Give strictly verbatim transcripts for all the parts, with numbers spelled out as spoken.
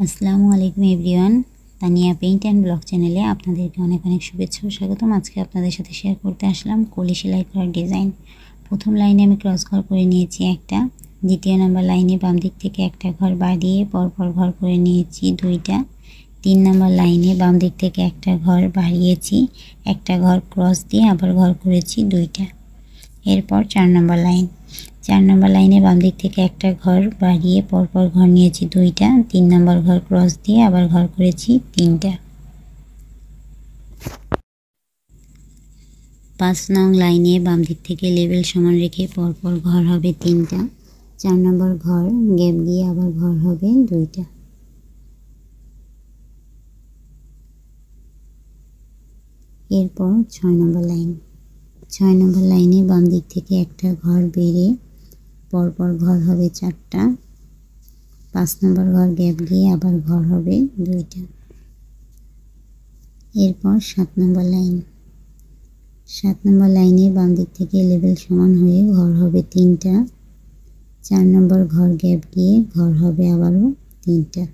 আসসালামু আলাইকুম everyone, Tania paint and blog চ্যানেলে আপনাদেরকে অনেক অনেক শুভেচ্ছা ও স্বাগতম। আজকে আপনাদের সাথে শেয়ার করতে আসলাম কলি সেলাই করার ডিজাইন। প্রথম লাইনে আমি ক্রস ঘর করে নিয়েছি একটা, দ্বিতীয় নাম্বার লাইনে বাম দিক থেকে একটা ঘর বাড়িয়ে পরপর ঘর করে নিয়েছি দুইটা, তিন নাম্বার লাইনে বাম দিক থেকে একটা ঘর বাড়িয়েছি, একটা ঘর ক্রস দিয়ে আবার ঘর করেছি দুইটা। এরপর চার নম্বর লাইন, চার নম্বর লাইনে বাম দিক থেকে একটা ঘর বাড়িয়ে পরপর ঘর নিয়েছি দুইটা, তিন নম্বর ঘর ক্রস দিয়ে আবার ঘর করেছি তিনটা। পাঁচ নং লাইনে বাম দিক থেকে লেবেল সমান রেখে পরপর ঘর হবে তিনটা, চার নম্বর ঘর গ্যাপ দিয়ে আবার ঘর হবে দুইটা। এরপর ছয় নম্বর লাইন, ছয় নম্বর লাইনে বাম দিক থেকে একটা ঘর বেড়ে পরপর ঘর হবে চারটা, পাঁচ নম্বর ঘর গ্যাপ দিয়ে আবার ঘর হবে দুইটা। এরপর সাত নম্বর লাইন, সাত নম্বর লাইনে বাম দিক থেকে লেবেল সমান হয়ে ঘর হবে তিনটা, চার নম্বর ঘর গ্যাপ দিয়ে ঘর হবে আবারও তিনটা।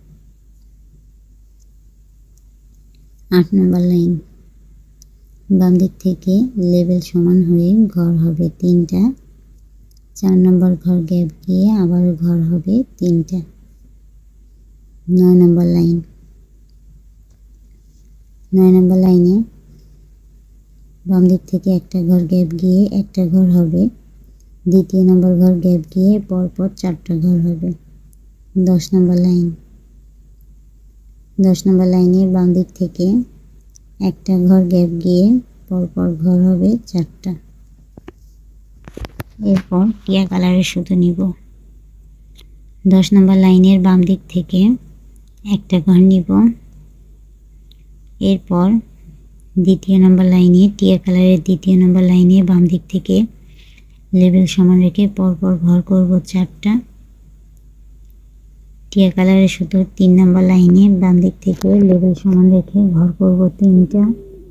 আট নম্বর লাইন, বাম দিক থেকে লেবেল সমান হয়ে ঘর হবে তিনটা, চার নম্বর ঘর গ্যাপ দিয়ে আবারও ঘর হবে তিনটা। নয় নম্বর লাইন, নয় নম্বর লাইনে বাম দিক থেকে একটা ঘর গ্যাপ গিয়ে একটা ঘর হবে, দ্বিতীয় নম্বর ঘর গ্যাপ গিয়ে পরপর চারটা ঘর হবে। দশ নম্বর লাইন, দশ নম্বর লাইনে বাম দিক থেকে একটা ঘর গ্যাপ গিয়ে পরপর ঘর হবে চারটা। এরপর টিয়া কালারের সুতো নিব। দশ নম্বর লাইনের বাম দিক থেকে একটা ঘর নিব, এরপর দ্বিতীয় নম্বর লাইনে টিয়া কালারের দ্বিতীয় নম্বর লাইনে বাম দিক থেকে লেবেল সমান রেখে পরপর ঘর করব চারটা, টিয়া কালারের সুতোর তিন নম্বর লাইনে বাম দিক থেকে লেবেল সমান রেখে ঘর করব তিনটা।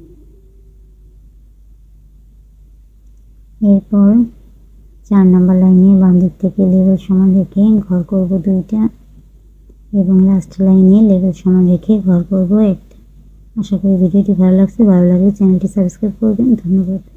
এরপর চার নম্বর লাইনে বাম দিক থেকে লেবেল সমান রেখে ঘর করব দুইটা এবং লাস্ট লাইনে লেবেল সমান রেখে ঘর করব একটা। আশা করি ভিডিওটি ভালো লাগছে, ভালো লাগলে চ্যানেলটি সাবস্ক্রাইব করবেন। ধন্যবাদ।